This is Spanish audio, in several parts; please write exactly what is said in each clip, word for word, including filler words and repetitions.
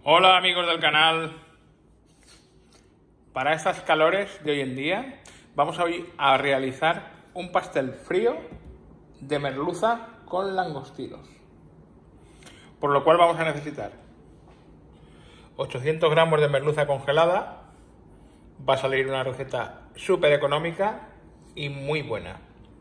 Hola amigos del canal. Para estas calores de hoy en día vamos hoy a realizar un pastel frío de merluza con langostinos, por lo cual vamos a necesitar ochocientos gramos de merluza congelada. Va a salir una receta súper económica y muy buena.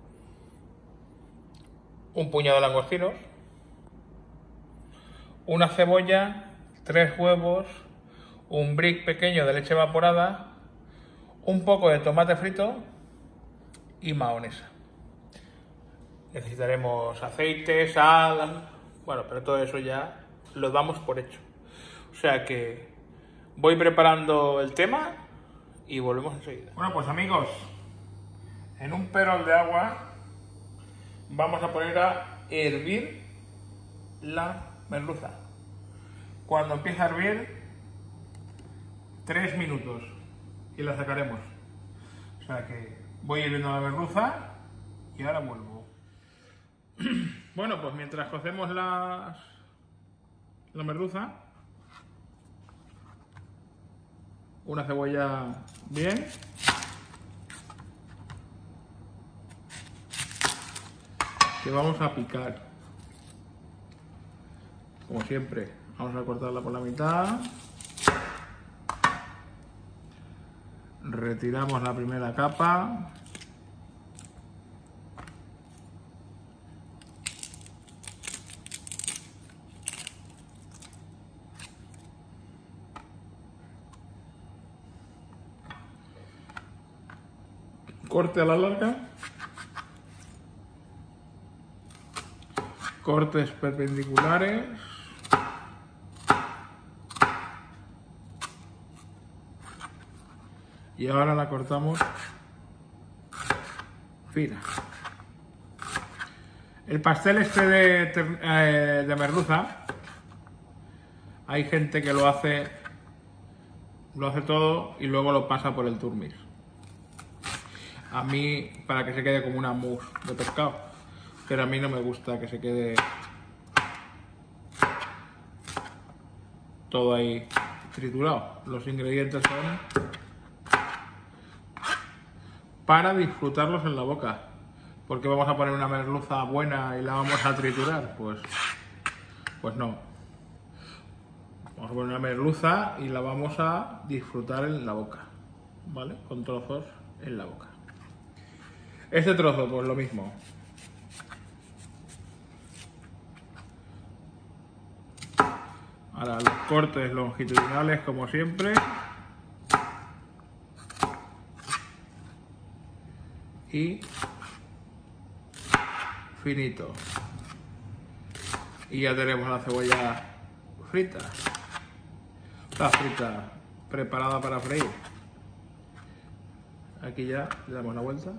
Un puñado de langostinos, una cebolla, tres huevos, un brick pequeño de leche evaporada, un poco de tomate frito y mahonesa. Necesitaremos aceite, sal, bueno, pero todo eso ya lo damos por hecho. O sea que voy preparando el tema y volvemos enseguida. Bueno, pues amigos, en un perol de agua vamos a poner a hervir la merluza. Cuando empiece a hervir, tres minutos y la sacaremos. O sea que voy hirviendo la merluza y ahora vuelvo. Bueno, pues mientras cocemos las, la merluza, una cebolla bien, que vamos a picar. Como siempre, vamos a cortarla por la mitad. Retiramos la primera capa. Corte a la larga. Cortes perpendiculares. Y ahora la cortamos fina. El pastel este de, eh, de merluza, hay gente que lo hace, lo hace todo y luego lo pasa por el turmis. A mí, para que se quede como una mousse de pescado, pero a mí no me gusta que se quede todo ahí triturado. Los ingredientes son para disfrutarlos en la boca. ¿Porque vamos a poner una merluza buena y la vamos a triturar? Pues, pues no. Vamos a poner una merluza y la vamos a disfrutar en la boca, ¿vale? Con trozos en la boca. Este trozo, pues lo mismo. Ahora los cortes longitudinales, como siempre. Y finito. Y ya tenemos la cebolla frita. Está frita, preparada para freír. Aquí ya le damos la vuelta.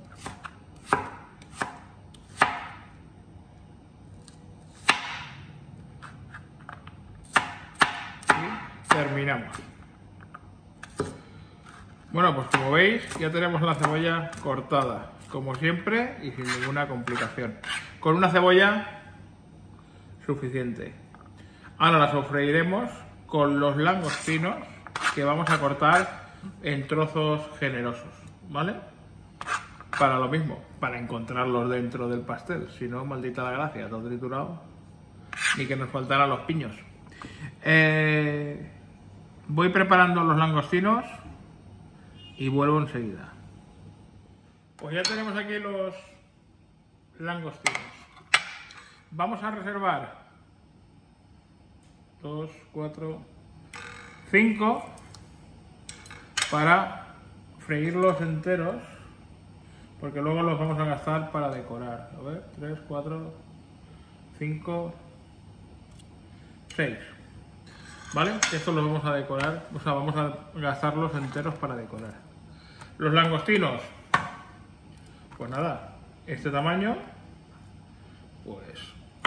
Y terminamos. Bueno, pues como veis, ya tenemos la cebolla cortada, como siempre y sin ninguna complicación. Con una cebolla suficiente. Ahora la sofreiremos con los langostinos que vamos a cortar en trozos generosos, ¿vale? Para lo mismo, para encontrarlos dentro del pastel. Si no, maldita la gracia, todo triturado. Ni que nos faltaran los piños. Eh, voy preparando los langostinos y vuelvo enseguida. Pues ya tenemos aquí los langostinos. Vamos a reservar dos, cuatro, cinco para freírlos enteros, porque luego los vamos a gastar para decorar. A ver, tres, cuatro, cinco, seis. ¿Vale? Estos los vamos a decorar, o sea, vamos a gastarlos enteros para decorar. Los langostinos, pues nada, este tamaño, pues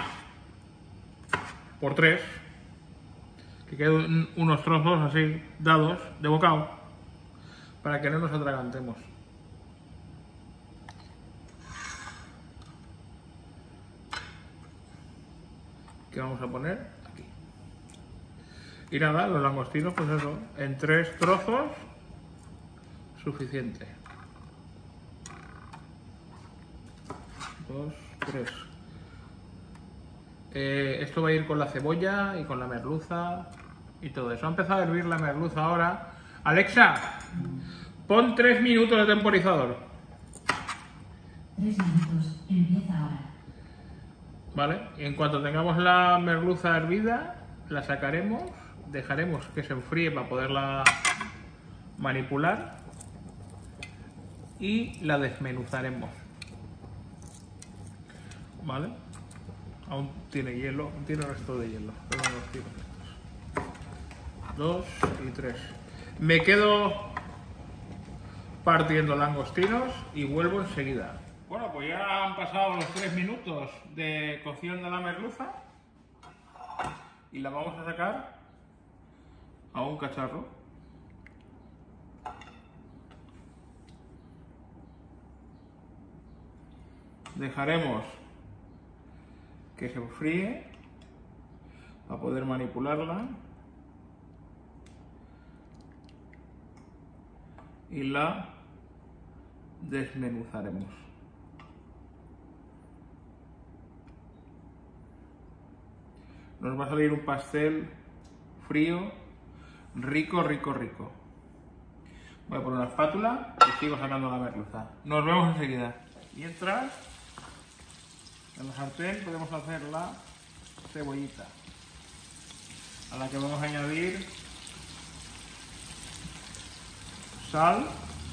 por tres, que queden unos trozos así dados de bocado para que no nos atragantemos. ¿Qué vamos a poner? Aquí. Y nada, los langostinos, pues eso, en tres trozos, suficiente. Dos, tres. Eh, esto va a ir con la cebolla y con la merluza y todo eso. Ha empezado a hervir la merluza ahora. Alexa, pon tres minutos de temporizador. Tres minutos, empieza ahora. Vale, y en cuanto tengamos la merluza hervida, la sacaremos, dejaremos que se enfríe para poderla manipular y la desmenuzaremos. Vale, aún tiene hielo, tiene resto de hielo. Dos y tres. Me quedo partiendo langostinos y vuelvo enseguida. Bueno, pues ya han pasado los tres minutos de cocción de la merluza y la vamos a sacar a un cacharro. Dejaremos que se enfríe para poder manipularla y la desmenuzaremos. Nos va a salir un pastel frío, rico, rico, rico. Voy a poner una espátula y sigo sacando la merluza. Nos vemos enseguida. Mientras, en la sartén podemos hacer la cebollita, a la que vamos a añadir sal,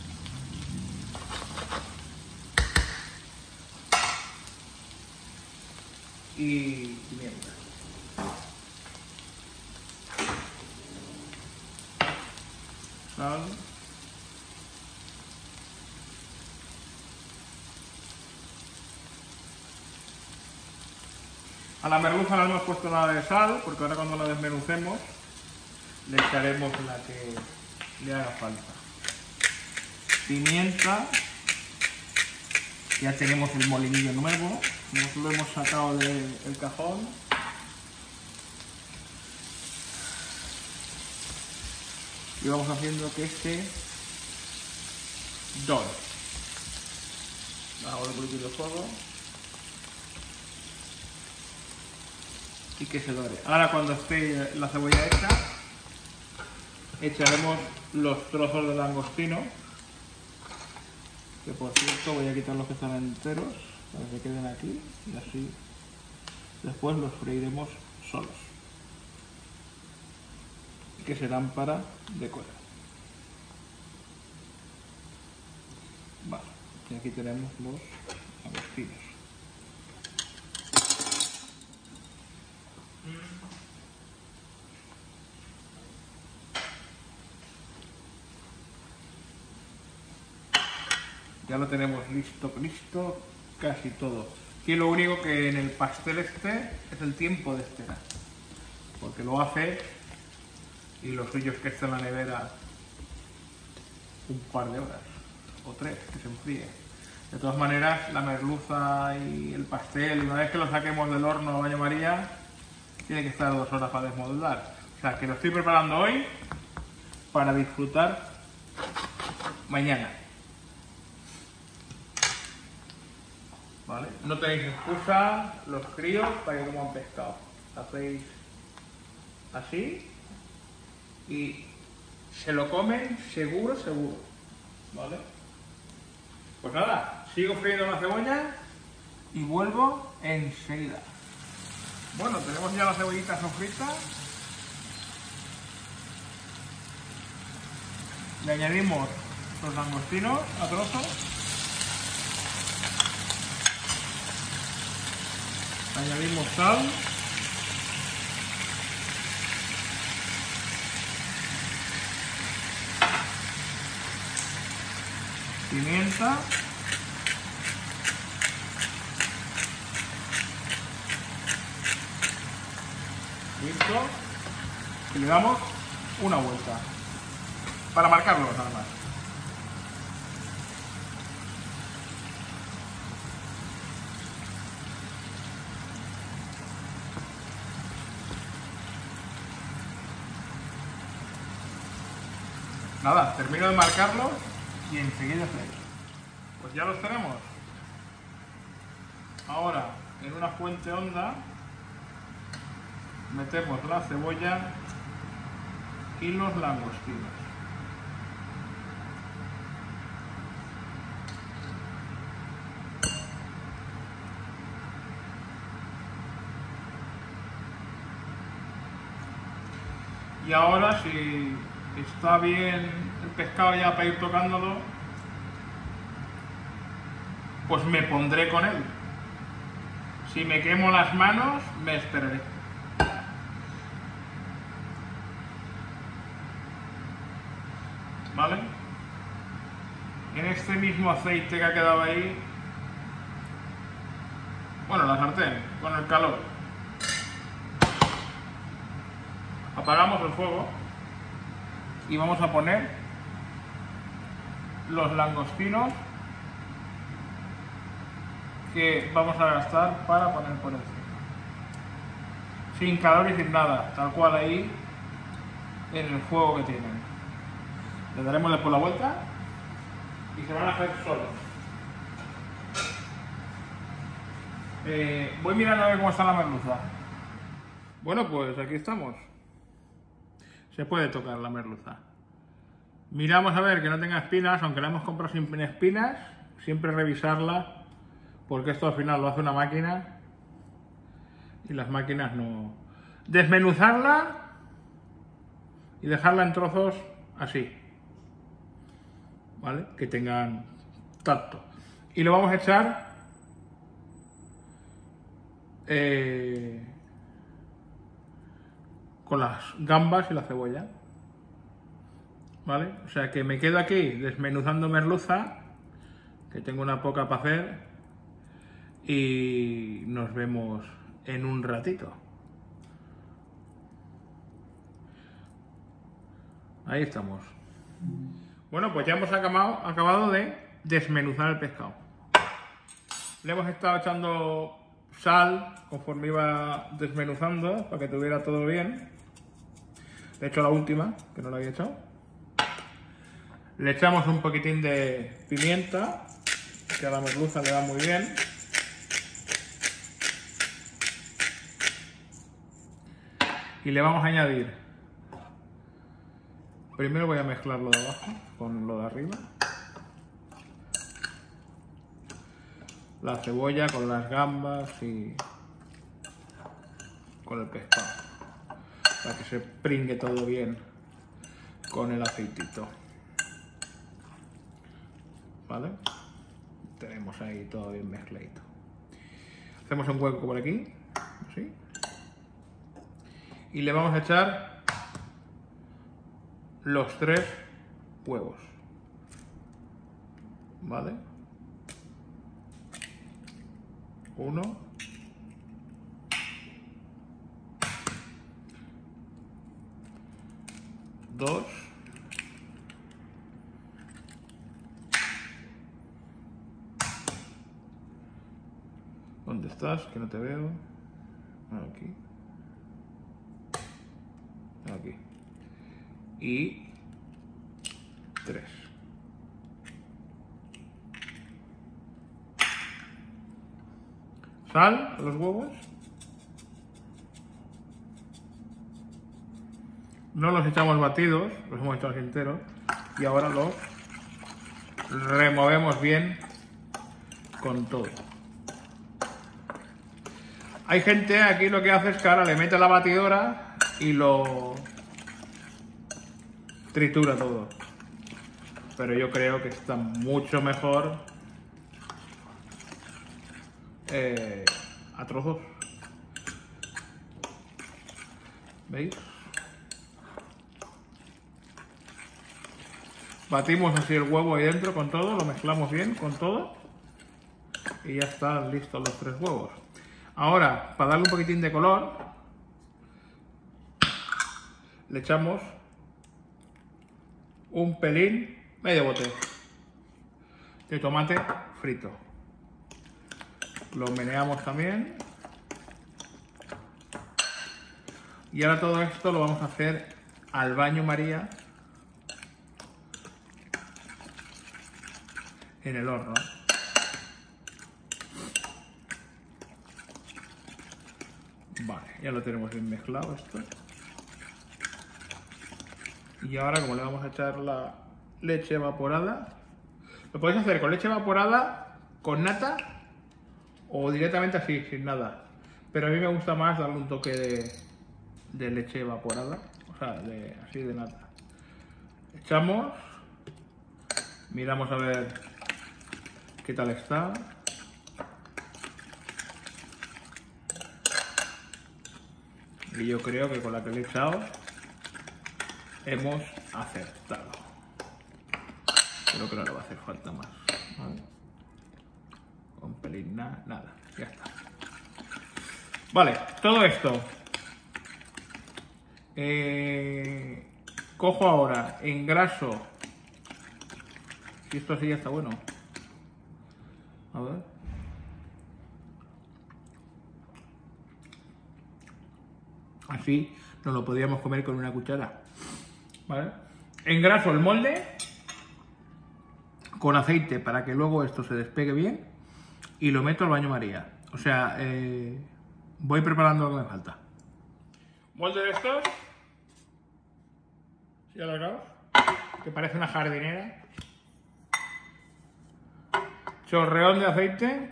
y pimienta. Sal, a la merluza no hemos puesto nada de sal, porque ahora cuando la desmenucemos le echaremos la que le haga falta. Pimienta, ya tenemos el molinillo nuevo, nos lo hemos sacado del cajón. Y vamos haciendo que este dore. Bajamos un poquito de fuego y que se dore. Ahora, cuando esté la cebolla hecha, echaremos los trozos de langostino, que por cierto voy a quitar los que están enteros para que queden aquí, y así después los freiremos solos, que serán para decorar. Vale, y aquí tenemos los langostinos. Ya lo tenemos listo, listo, casi todo. Aquí lo único que en el pastel este es el tiempo de espera, porque lo hace y lo suyo es que esté en la nevera un par de horas o tres, que se enfríe. De todas maneras, la merluza y el pastel, una vez que lo saquemos del horno a baño María, tiene que estar dos horas para desmoldar. O sea, que lo estoy preparando hoy para disfrutar mañana. ¿Vale? No tenéis excusa, los críos, para que coman pescado. Hacéis así y se lo comen seguro, seguro. ¿Vale? Pues nada, sigo friendo la cebolla y vuelvo enseguida. Bueno, tenemos ya la cebollita sofrita. Le añadimos los langostinos a trozos. Añadimos sal. Pimienta. Listo. Y le damos una vuelta para marcarlo nada más. Nada, termino de marcarlos y enseguida freír. Pues ya los tenemos. Ahora, en una fuente honda, metemos la cebolla y los langostinos. Y ahora, si está bien el pescado ya para ir tocándolo, pues me pondré con él. Si me quemo las manos, me esperaré. ¿Vale? En este mismo aceite que ha quedado ahí, bueno, la sartén, con el calor, apagamos el fuego y vamos a poner los langostinos que vamos a gastar para poner por encima. Sin calor y sin nada, tal cual ahí en el fuego que tienen. Le daremos después la vuelta y se van a hacer solos. Eh, voy mirando a ver cómo está la merluza. Bueno, pues aquí estamos. Se puede tocar la merluza. Miramos a ver que no tenga espinas, aunque la hemos comprado sin espinas, siempre revisarla, porque esto al final lo hace una máquina y las máquinas no. Desmenuzarla y dejarla en trozos así, ¿vale? Que tengan tacto. Y lo vamos a echar eh, con las gambas y la cebolla, ¿vale? O sea que me quedo aquí desmenuzando merluza, que tengo una poca para hacer, y nos vemos en un ratito. Ahí estamos. Bueno, pues ya hemos acabado, acabado de desmenuzar el pescado. Le hemos estado echando sal conforme iba desmenuzando para que tuviera todo bien. Le he hecho la última, que no la había echado. Le echamos un poquitín de pimienta, que a la merluza le va muy bien. Y le vamos a añadir, primero voy a mezclar lo de abajo con lo de arriba, la cebolla con las gambas y con el pescado, para que se pringue todo bien con el aceitito, ¿vale? Tenemos ahí todo bien mezcladito. Hacemos un hueco por aquí, así. Y le vamos a echar los tres huevos, ¿vale? Uno, dos, ¿dónde estás? Que no te veo. Aquí. Aquí. Y tres. Sal a los huevos. No los echamos batidos, los hemos echado enteros. Y ahora los removemos bien con todo. Hay gente aquí lo que hace es que ahora le mete la batidora y lo tritura todo, pero yo creo que está mucho mejor eh, a trozos. ¿Veis? Batimos así el huevo ahí dentro con todo, lo mezclamos bien con todo y ya están listos los tres huevos. Ahora, para darle un poquitín de color, le echamos un pelín, medio bote de tomate frito. Lo meneamos también. Y ahora todo esto lo vamos a hacer al baño María en el horno. Vale, ya lo tenemos bien mezclado esto. Y ahora, como le vamos a echar la leche evaporada, lo podéis hacer con leche evaporada, con nata o directamente así, sin nada. Pero a mí me gusta más darle un toque de, de leche evaporada, o sea, de, así de nata. Echamos, miramos a ver qué tal está. Y yo creo que con la que le he echado hemos acertado. Creo que no le va a hacer falta más. Vale. Con pelín nada, nada, ya está. Vale, todo esto. Eh, cojo ahora, engraso. Si esto así ya está bueno. A ver. Así nos lo podríamos comer con una cuchara. ¿Vale? Engraso el molde con aceite para que luego esto se despegue bien y lo meto al baño María. O sea, eh, voy preparando lo que me falta. Molde de estos. ¿Sí alargados? Que parece una jardinera. Chorreón de aceite.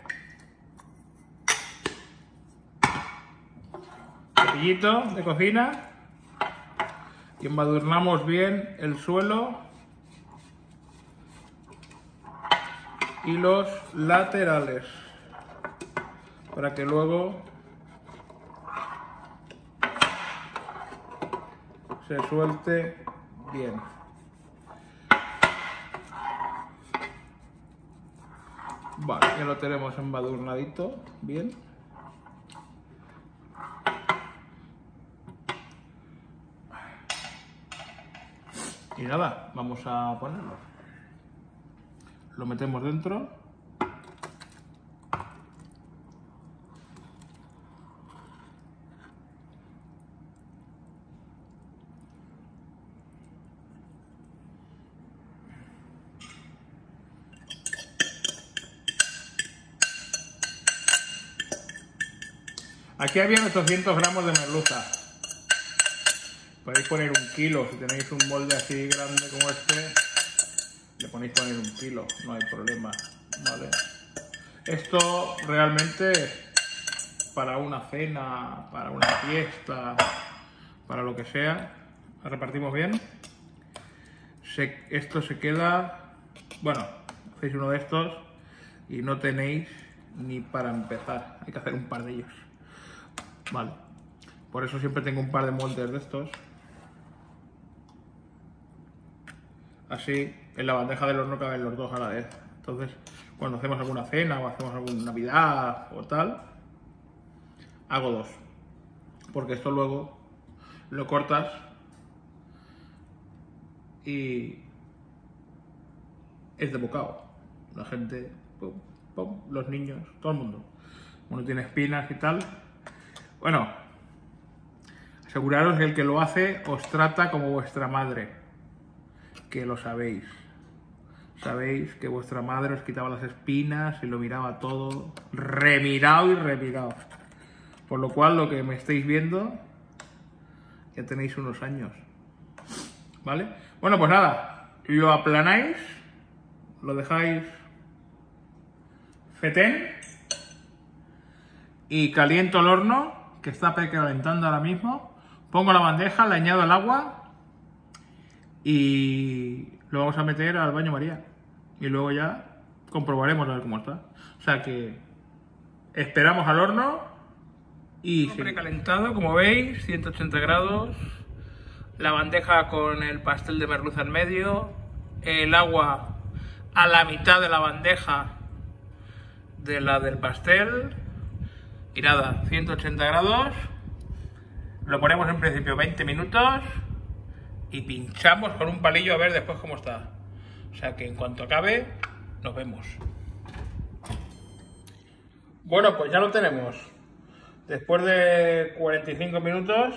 Cepillito de cocina. Y embadurnamos bien el suelo y los laterales para que luego se suelte bien. Vale, ya lo tenemos embadurnadito bien. Y nada, vamos a ponerlo. Lo metemos dentro. Aquí había ochocientos gramos de merluza. Podéis poner un kilo, si tenéis un molde así grande como este, le ponéis poner un kilo, no hay problema, ¿vale? Esto realmente es para una cena, para una fiesta, para lo que sea. Lo repartimos bien. Se, esto se queda, bueno, hacéis uno de estos y no tenéis ni para empezar, hay que hacer un par de ellos, ¿vale? Por eso siempre tengo un par de moldes de estos. Así, en la bandeja del horno caben los dos a la vez. Entonces, cuando hacemos alguna cena o hacemos alguna Navidad o tal, hago dos. Porque esto luego lo cortas y es de bocado. La gente, pum, pum, los niños, todo el mundo. Uno tiene espinas y tal. Bueno, aseguraros que el que lo hace os trata como vuestra madre. Que lo sabéis. Sabéis que vuestra madre os quitaba las espinas y lo miraba todo remirado y remirado. Por lo cual, lo que me estáis viendo, ya tenéis unos años. ¿Vale? Bueno, pues nada, lo aplanáis, lo dejáis fetén y caliento el horno, que está precalentando ahora mismo. Pongo la bandeja, le añado el agua y lo vamos a meter al baño María. Y luego ya comprobaremos a ver cómo está. O sea que esperamos al horno y... Precalentado, como veis, ciento ochenta grados. La bandeja con el pastel de merluza en medio. El agua a la mitad de la bandeja de la del pastel. Y nada, ciento ochenta grados. Lo ponemos en principio veinte minutos. Y pinchamos con un palillo a ver después cómo está. O sea que en cuanto acabe, nos vemos. Bueno, pues ya lo tenemos. Después de cuarenta y cinco minutos,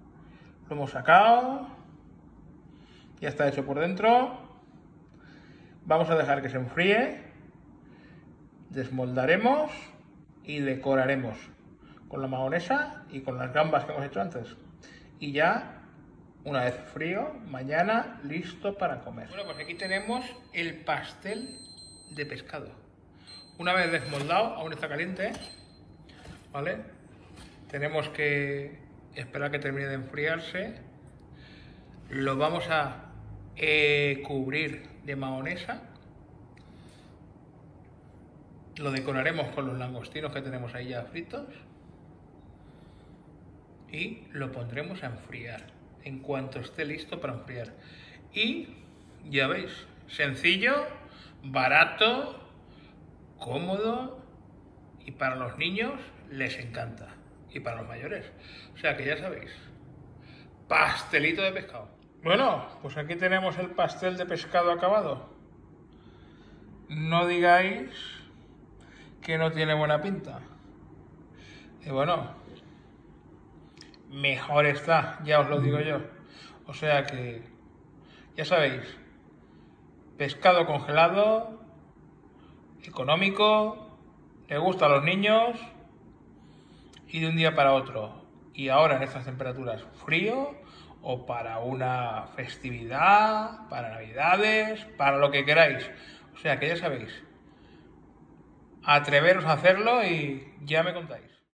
lo hemos sacado. Ya está hecho por dentro. Vamos a dejar que se enfríe, desmoldaremos y decoraremos con la mayonesa y con las gambas que hemos hecho antes. Y ya, una vez frío, mañana listo para comer. Bueno, pues aquí tenemos el pastel de pescado. Una vez desmoldado, aún está caliente, ¿vale? Tenemos que esperar que termine de enfriarse. Lo vamos a eh, cubrir de mayonesa. Lo decoraremos con los langostinos que tenemos ahí ya fritos. Y lo pondremos a enfriar en cuanto esté listo para enfriar. Y ya veis, sencillo, barato, cómodo y para los niños les encanta. Y para los mayores. O sea que ya sabéis, pastelito de pescado. Bueno, pues aquí tenemos el pastel de pescado acabado. No digáis que no tiene buena pinta. Y bueno, mejor está, ya os lo digo yo. O sea que, ya sabéis, pescado congelado, económico, le gusta a los niños y de un día para otro. Y ahora en estas temperaturas, frío o para una festividad, para navidades, para lo que queráis. O sea que ya sabéis, atreveros a hacerlo y ya me contáis.